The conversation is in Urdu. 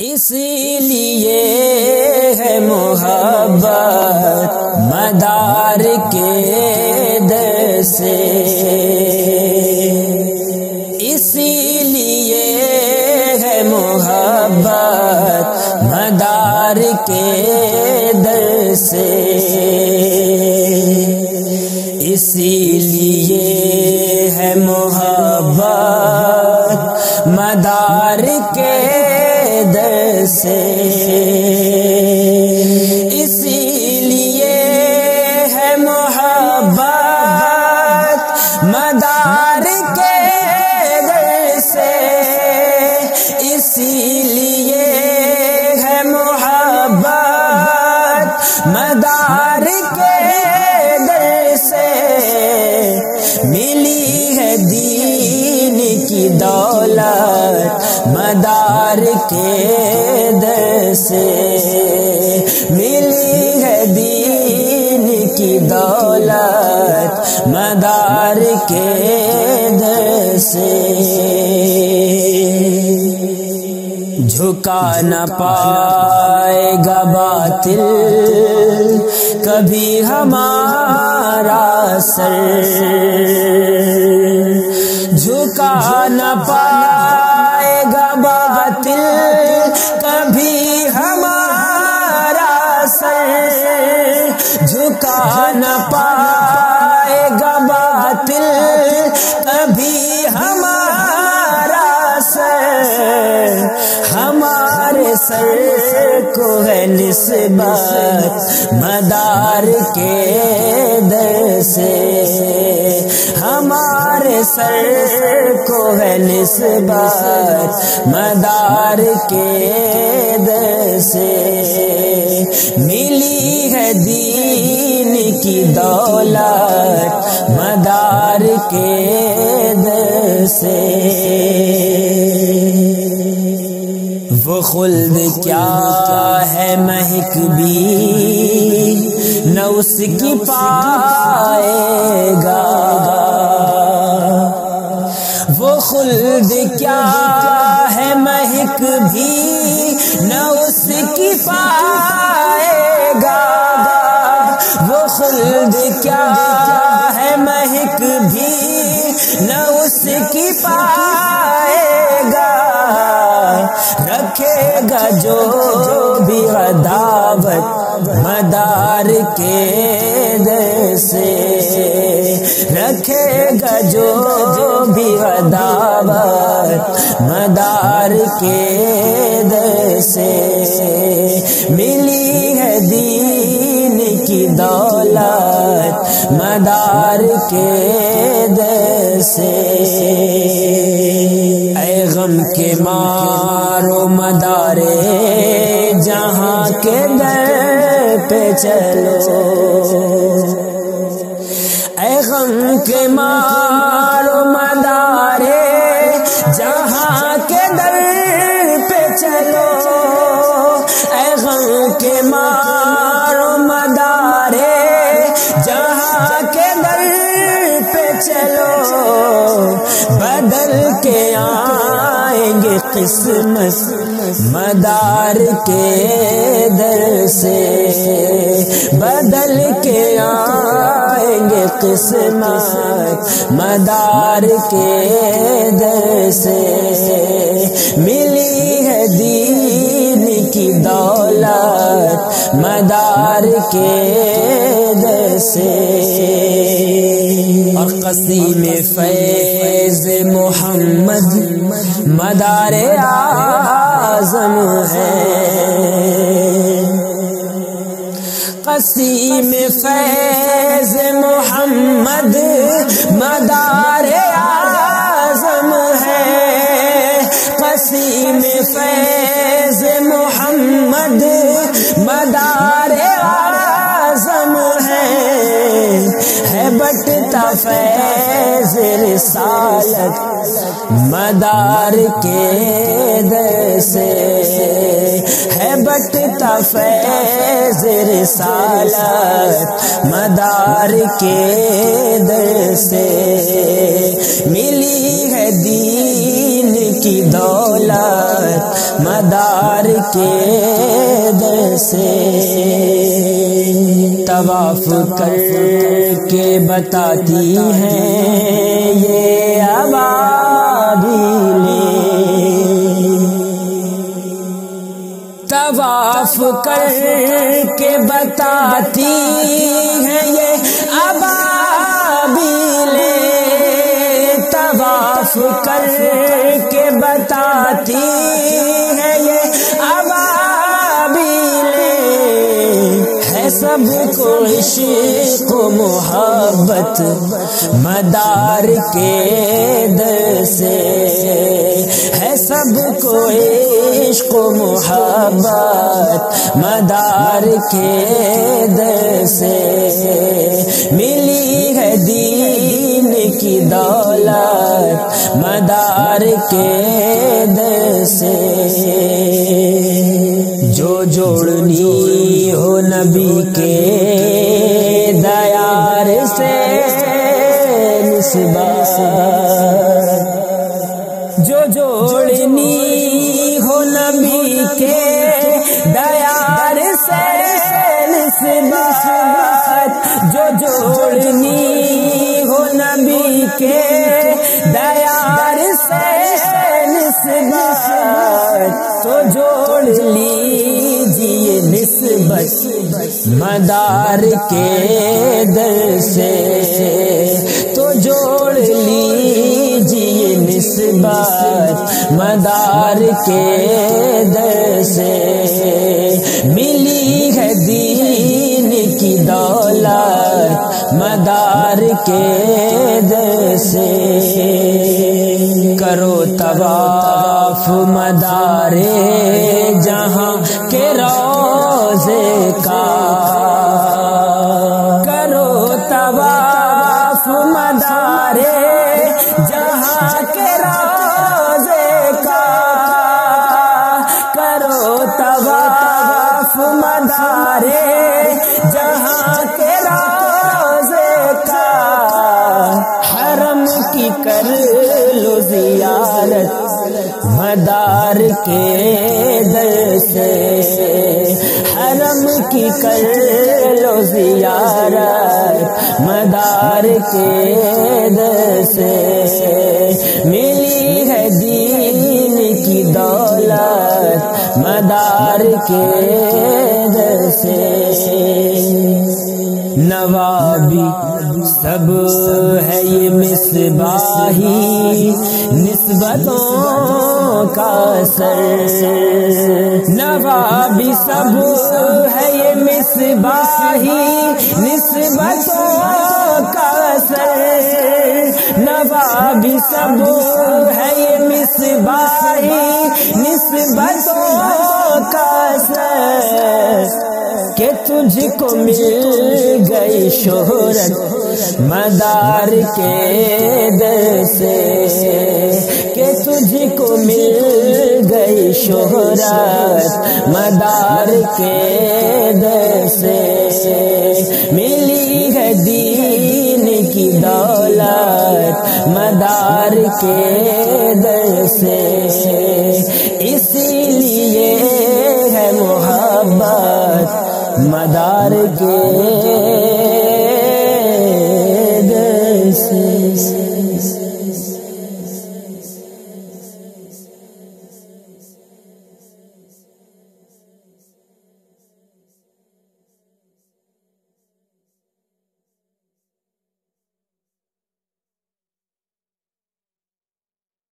اسی لیے ہے محبت مدار کے در سے، اسی لیے ہے محبت مدار کے در سے، اسی لیے ہے محبت مدار کے در سے، اسی لیے ہے محبت مدار کے در سے، اسی لیے ہے محبت مدار کے در سے، ملی ہے دین کی دولت مدار کے در سے، ملی ہے دین کی دولت مدار کے در سے، جھکا نہ پائے گا باطل کبھی ہمارا سر، جھکا نہ پائے گا باطل کبھی ہمارا سر، جھکا نہ پائے گا باطل کبھی ہمارا سر، ہمارے سر کو ہے نسبت مدار کے در سے، ہمارے سر کو ہے نسبت مدار کے در سے، ملی ہے دین کی دولت مدار کے در سے، وہ خلد کیا ہے مہک بھی نہ اس کی پائے گا، وہ خلد کیا ہے مہک بھی نہ اس کی پائے گا، وہ خلد کیا ہے مہک بھی نہ اس کی پائے گا، رکھے گا جو بھی عداوت مدار کے در سے، رکھے گا جو بھی عداوت مدار کے در سے، ملی ہے دین کی دولت مدار کے در سے، اے غم کے مارو مدارے جہاں کے در پہ چلو، اے غم کے مارو مدارے جہاں کے در پہ چلو، اے غم کے مارو مدارے جہاں کے در پہ چلو، بدل کے آئیں گے قسمت مدار کے در سے، بدل کے آئیں گے قسمت مدار کے در سے، ملی ہے دین کی دولت مدار کے در سے، اور قسیم فیض محمد مدار اعظم ہے، قسیم فیض محمد مدار اعظم ہے، قسیم فیض محمد مدار اعظم ہے بٹتا فیض رسالت مدار کے در سے، ہے بٹتا فیض رسالت مدار کے در سے، ملی ہے دین کی دولت مدار کے در سے طواف کر کے بتاتی ہیں یہ ابابیلیں، طواف کر کے بتاتی ہیں یہ ابابیلیں، طواف کر کے بتاتی ہیں یہ ابابیلیں، ہے سب کو عشق و محبت مدار کے در سے، ہے سب کو عشق و محبت مدار کے در سے، ملی ہے دین کی دولت مدار کے در سے، جو جوڑنی ہو نبی کے دیار سے نسبت، جو جوڑنی ہو نبی کے دیار سے نسبت، جو جوڑنی ہو نبی کے دیار سے نسبت، تو جوڑ لیجیے نسبت مدار کے در سے، تو جوڑ لیجیے نسبت مدار کے در سے، ملی ہے دین کی دولت مدار کے در سے، کرو طواف مدار جہاں کے روضے کا، کرو طواف مدار جہاں کے روضے کا، کرو طواف مدار جہاں کے روضے کا، حرم کی کر لو زیارت مدار کے در سے، حرم کی کر لو زیارت مدار کے در سے، ملی ہے دین کی دولت مدار کے در سے، نوابی سب ہے یہ مصباحی نسبتوں کا سر، نوابی سب ہے یہ مصباحی نسبتوں کا سر، نوابی سب ہے یہ مصباحی نسبتوں کا سر، کہ تجھ کو مل گئی شہرت مدار کے در سے، کہ تجھ کو مل گئی شہرت مدار کے در سے، ملی ہے دین کی دولت مدار کے در سے، اسی لیے ہے محبت مدار کے